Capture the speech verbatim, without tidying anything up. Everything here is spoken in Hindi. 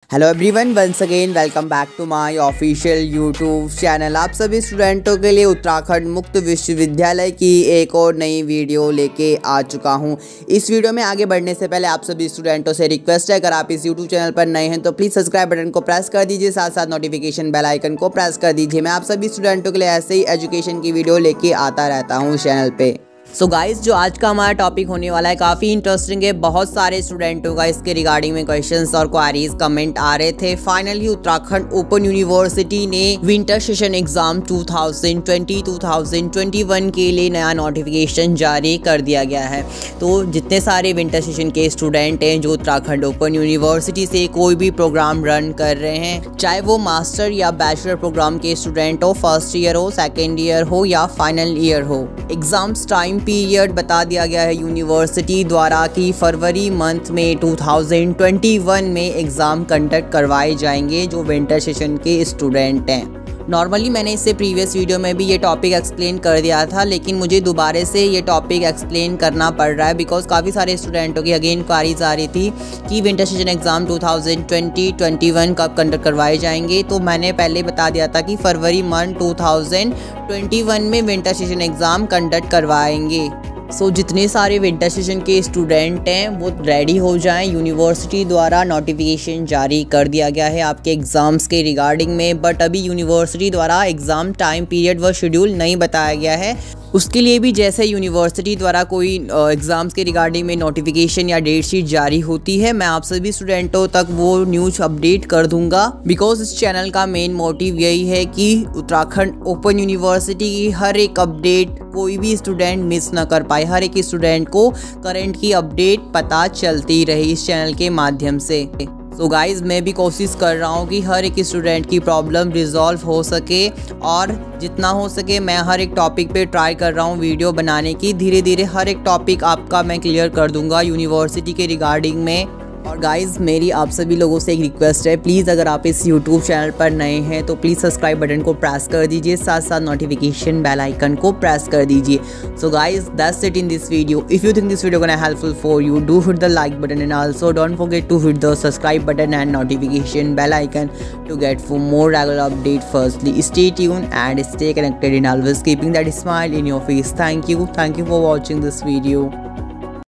Hello everyone, once again welcome back to my official YouTube channel. आप सभी स्टूडेंटों के लिए उत्तराखंड मुक्त विश्वविद्यालय की एक और नई वीडियो लेके आ चुका हूं। इस वीडियो में आगे बढ़ने से पहले आप सभी स्टूडेंटों से रिक्वेस्ट है, अगर आप इस यूट्यूब चैनल पर नए हैं तो प्लीज़ सब्सक्राइब बटन को प्रेस कर दीजिए, साथ साथ नोटिफिकेशन बेल आइकन को प्रेस कर दीजिए। मैं आप सभी स्टूडेंटों के लिए ऐसे ही एजुकेशन की वीडियो लेके आता रहता हूँ चैनल पर। सो so गाइस, जो आज का हमारा टॉपिक होने वाला है काफ़ी इंटरेस्टिंग है। बहुत सारे स्टूडेंटों का इसके रिगार्डिंग में क्वेश्चंस और क्वारीज कमेंट आ रहे थे। फाइनली उत्तराखंड ओपन यूनिवर्सिटी ने विंटर सेशन एग्जाम दो हज़ार बीस दो हज़ार इक्कीस के लिए नया नोटिफिकेशन जारी कर दिया गया है। तो जितने सारे विंटर सेशन के स्टूडेंट हैं जो उत्तराखंड ओपन यूनिवर्सिटी से कोई भी प्रोग्राम रन कर रहे हैं, चाहे वो मास्टर या बैचलर प्रोग्राम के स्टूडेंट हो, फर्स्ट ईयर हो, सेकेंड ईयर हो या फाइनल ईयर हो, एग्जाम्स टाइम पीरियड बता दिया गया है यूनिवर्सिटी द्वारा कि फरवरी मंथ में दो हज़ार इक्कीस में एग्ज़ाम कंडक्ट करवाए जाएंगे जो विंटर सेशन के स्टूडेंट हैं। नॉर्मली मैंने इससे प्रीवियस वीडियो में भी ये टॉपिक एक्सप्लेन कर दिया था, लेकिन मुझे दोबारा से ये टॉपिक एक्सप्लेन करना पड़ रहा है बिकॉज काफ़ी सारे स्टूडेंटों की अगेन क्वारीज आ रही थी कि विंटर सेशन एग्ज़ाम दो हज़ार बीस इक्कीस कब कंडक्ट करवाए जाएंगे। तो मैंने पहले बता दिया था कि फरवरी मंथ दो हज़ार इक्कीस में विंटर सेशन एग्ज़ाम कंडक्ट करवाएंगे। सो so, जितने सारे विंटर सेशन के स्टूडेंट हैं वो रेडी हो जाएं। यूनिवर्सिटी द्वारा नोटिफिकेशन जारी कर दिया गया है आपके एग्ज़ाम्स के रिगार्डिंग में, बट अभी यूनिवर्सिटी द्वारा एग्ज़ाम टाइम पीरियड व शेड्यूल नहीं बताया गया है। उसके लिए भी जैसे यूनिवर्सिटी द्वारा कोई एग्ज़ाम्स के रिगार्डिंग में नोटिफिकेशन या डेट शीट जारी होती है, मैं आप सभी स्टूडेंटों तक वो न्यूज़ अपडेट कर दूंगा। बिकॉज इस चैनल का मेन मोटिव यही है कि उत्तराखंड ओपन यूनिवर्सिटी की हर एक अपडेट कोई भी स्टूडेंट मिस ना कर पाए, हर एक स्टूडेंट को करंट की अपडेट पता चलती रही इस चैनल के माध्यम से। तो गाइज़, मैं भी कोशिश कर रहा हूँ कि हर एक स्टूडेंट की प्रॉब्लम रिजॉल्व हो सके और जितना हो सके मैं हर एक टॉपिक पे ट्राई कर रहा हूँ वीडियो बनाने की। धीरे धीरे हर एक टॉपिक आपका मैं क्लियर कर दूंगा यूनिवर्सिटी के रिगार्डिंग में। और गाइज़, मेरी आप सभी लोगों से एक रिक्वेस्ट है, प्लीज़ अगर आप इस यूट्यूब चैनल पर नए हैं तो प्लीज़ सब्सक्राइब बटन को प्रेस कर दीजिए, साथ साथ नोटिफिकेशन बेल आइकन को प्रेस कर दीजिए। So guys, that's it in this video. If you think this video gonna helpful for you, do hit the like button and also don't forget to hit the subscribe button and notification bell icon to get for more regular update. Firstly, stay tuned and stay connected and always keeping that smile in your face. Thank you. Thank you for watching this video.